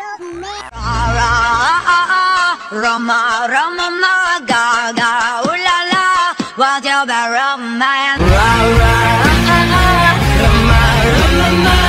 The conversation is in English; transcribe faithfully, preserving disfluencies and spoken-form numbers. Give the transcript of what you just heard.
Roma, Roma, ma, ga, ga, ooh la la, what's your romance? Roma, Roma,